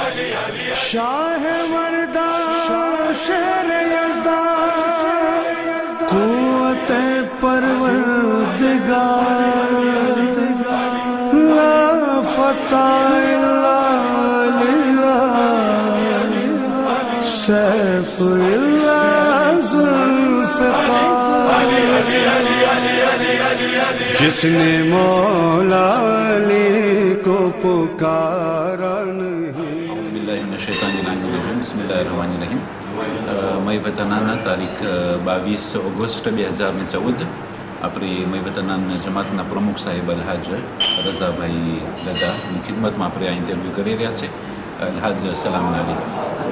शाह मर्दा शेर यज़दा क़ुव्वत परवरदिगार ला फता इल्ला लिल्लाह सैफ इल्ला ज़ुल्फ़िकार जिसने मौला अली को पुकारा बिस्मिल्लाहिर्रहमानिर्रहीम। मई वतनाना तारीख 22 ઓગસ્ટ 2014 આપણી મઈ વતનાન જમાતના પ્રમુખ સાહેબ અલહાજ રઝાભાઈ ગદાની ખિદમતમાં આપણે આ ઇન્ટરવ્યૂ કરી રહ્યા છે। અલહાજ સલામ અલૈકુમ।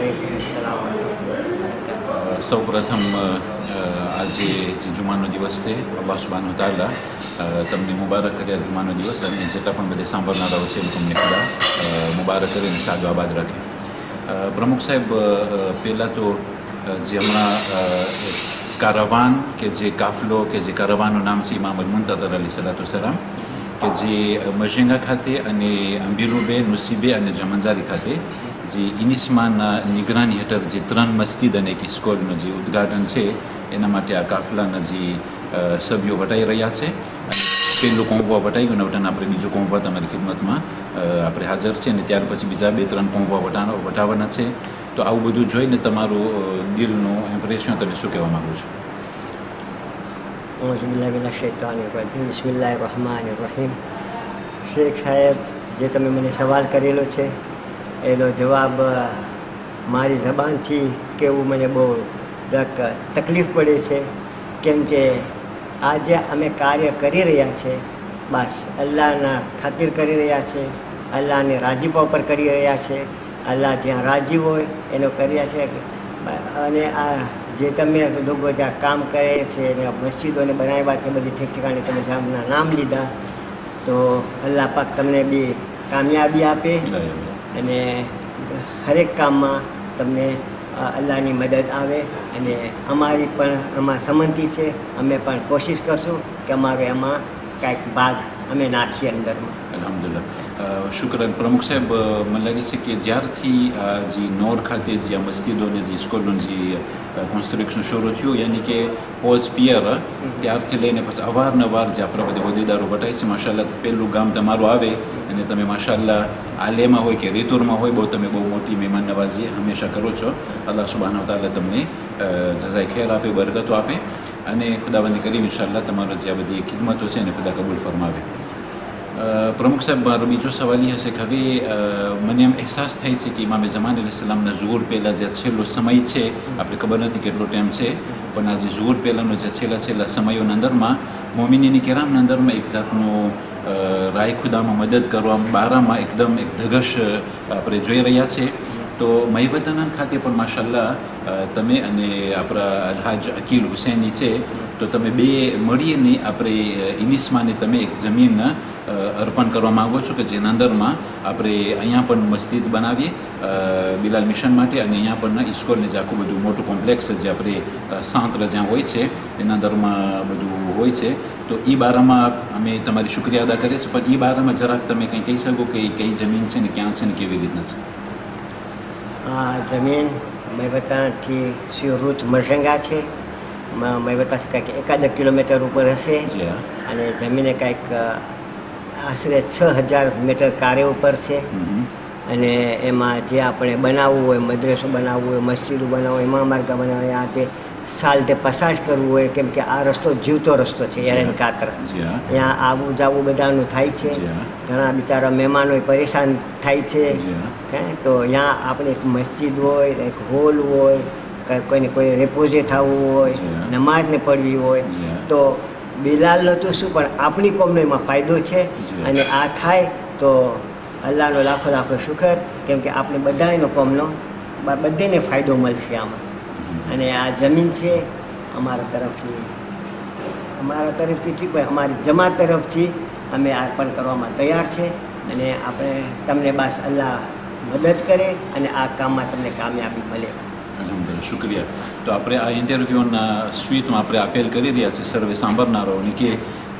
સૌ પ્રથમ આજે જે જુમાનો દિવસ છે અલ્લાહ સુબ્હાનહુ તઆલા તમને મુબારક કર્યા જુમાનો દિવસ અને જેટલા પણ બધે સાંભળનારાઓ છે તમને ખુદા મુબારક કરીને સાદો આબાદ રાખે। પ્રમુખ સાહેબ પહેલાં તો જે હમણાં કારવાન કે જે કાફલો કે જે કારવાનું નામ છે ઇમામ અલ-મુંતઝર અલી સલાતુ સલામ કે જે મઝેંગા ખાતે અને અંબીરુબે નુસીબે અને જમંજારી ખાતે જે ઇનિસ્માના નિગરાની હેઠળ જે 3 મસ્જિદ અને એક સ્કૂલનું જે ઉદ્ઘાટન છે એના માટે આ કાફલાના જે સભ્યો વટાઈ રહ્યા છે। પહેલું કોંભવા વટાઈ ગયું ને આપણે બીજું કોંભવા તમારી ખિદમતમાં આપણે હાજર છે અને ત્યાર પછી બીજા 2-3 કોંભવા વટાવવાના છે। તો આવું બધું જોઈને તમારું દિલનું ઇમ્પ્રેશન તમે શું કહેવા માગો છો? બિસ્મિલ્લાહિર્રહમાનિર્રહીમ। શેખ સાહેબ જે તમે મને સવાલ કરેલો છે એનો જવાબ મારી જબાનથી કહેવું મને બહુ તકલીફ પડે છે, કેમ કે આજે અમે કાર્ય કરી રહ્યા છે બસ અલ્લાહના ખાतिर કરી રહ્યા છે, અલ્લાહને રાજીપા ઉપર કરી રહ્યા છે, અલ્લાહ જ્યાં રાજી હોય એનો કર્યા છે। અને આ જે તમે લોકો જ્યાં કામ કરે છે અને મસ્જિદોને બનાવ્યા છે બધી ઠીક ઠેકાણે તમે જામના નામ લીધા, તો અલ્લાહ પાક તમને બી કામયાબી આપે અને હરેક કામમાં તમને અલ્લાહની મદદ આવે અને અમારી પણ આમાં સંમતિ છે। અમે પણ કોશિશ કરશું કે અમારે એમાં કાંઈક ભાગ અમે નાખીએ અંદરમાં। અલ્હમ્દુલિલ્લાહ, શુક્રન। પ્રમુખ સાહેબ, મને લાગે છે કે જ્યારથી જે નોર ખાતે જે આ મસ્જિદો અને જે સ્કૂલનું જે કન્સ્ટ્રક્શન શરૂ થયું યાની કે પોઝ પિયર ત્યારથી લઈને પછી અવારનવાર જે આપણા બધા હોદ્દેદારો વટાય છે માશાલ્લાહ પહેલું ગામ તમારું આવે અને તમે માશાલ્લાહ આલેમાં હોય કે રેતુરમાં હોય તમે બહુ મોટી મહેમાન નવાજી હંમેશા કરો છો। અલ્લાહ સુબ્હાનહુ તઆલા તમને જઝાય ખેર આપે, બરકતો આપે અને ખુદાવંદી કરીમ ઇન્શાઅલ્લાહ તમારો જે આ બધી ખિદમતો છે ને ખુદા કબૂલ ફરમાવે। પ્રમુખ સાહેબ, મારો બીજો સવાલ એ હશે કે હવે મને એમ અહેસાસ થાય છે કે ઇમામે ઝમાન અલૈહિસ્સલામના ઝુહુર પહેલાં જે છેલ્લો સમય છે, આપણે ખબર નથી કેટલો ટાઈમ છે, પણ આ જે ઝુહુર પહેલાંનો જે છેલ્લા સમયોના અંદરમાં મોમિનીની કિરામના અંદરમાં એક જાતનું રાય ખુદામાં મદદ કરવા બારામાં એકદમ એક ધગશ આપણે જોઈ રહ્યા છે। તો મઈ વતનાન ખાતે પણ માશાલ્લાહ તમે અને આપણા અલહાજ અકીલ હુસૈની છે, તો તમે બે મળીને આપણે ઇનિસ્માને તમે એક જમીન અર્પણ કરવા માગો છો કે જેના અંદરમાં આપણે અહીંયા પણ મસ્જિદ બનાવીએ બિલાલ મિશન માટે અને અહીંયા પણ ઇસ્કોલને જે આખું બધું મોટું કોમ્પ્લેક્સ જે આપણે સાંત્ર જ્યાં હોય છે એના અંદરમાં બધું હોય છે। તો એ બારામાં અમે તમારી શુક્રિયા અદા કરીએ છીએ, પણ એ બારામાં જરાક તમે કંઈ કહી શકો કે એ કઈ જમીન છે ને ક્યાં છે ને કેવી રીતના છે? આ જમીન મૈવતાથી સિયોરુત મઝેંગા છે। મૈવતાથી કંઈક 1 કિલોમીટર ઉપર હશે અને જમીને કંઈક આશરે 6000 મીટર કારે ઉપર છે અને એમાં જે આપણે બનાવવું હોય, મદ્રેસો બનાવવું હોય, મસ્જિદો બનાવવું હોય, ઇમામબારગાહ બનાવવું હોય, આ તે સાલતે પસાર કરવું હોય, કેમ કે આ રસ્તો જીવતો રસ્તો છે હેરેન કાતર, ત્યાં આવું જાવું બધાનું થાય છે, ઘણા બિચારા મહેમાનો પરેશાન થાય છે। તો ત્યાં આપણે એક મસ્જિદ હોય, એક હોલ હોય, કોઈને કોઈ રેપોઝે થવું હોય, નમાજને પડવી હોય, તો બિલાલનો તો શું પણ આપણી કોમનો એમાં ફાયદો છે અને આ થાય તો અલ્લાહનો લાખો લાખો શુકર, કેમ કે આપણે બધાનો કોમનો બધાને ફાયદો મળશે આમાં। અને આ જમીન છે અમારા તરફથી ઠીક હોય, અમારી જમાત તરફથી અમે અર્પણ કરવામાં તૈયાર છે અને આપણે તમને બસ અલ્લાહ મદદ કરે અને આ કામમાં તમને કામયાબી મળે। અલ્હમ્દુલિલ્લાહ, શુક્રિયા। તો આપણે આ ઇન્ટરવ્યૂના સ્વીટમાં આપણે અપીલ કરી રહ્યા છીએ સર્વે સાંભળનારાઓને કે